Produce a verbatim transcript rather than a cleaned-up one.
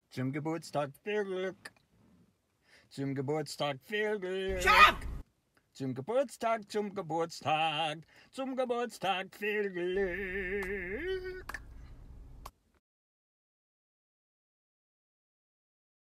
Zum Geburtstag viel Glück. Zum Geburtstag viel Glück. Stopp! Zum Geburtstag, zum Geburtstag, zum Geburtstag viel Glück.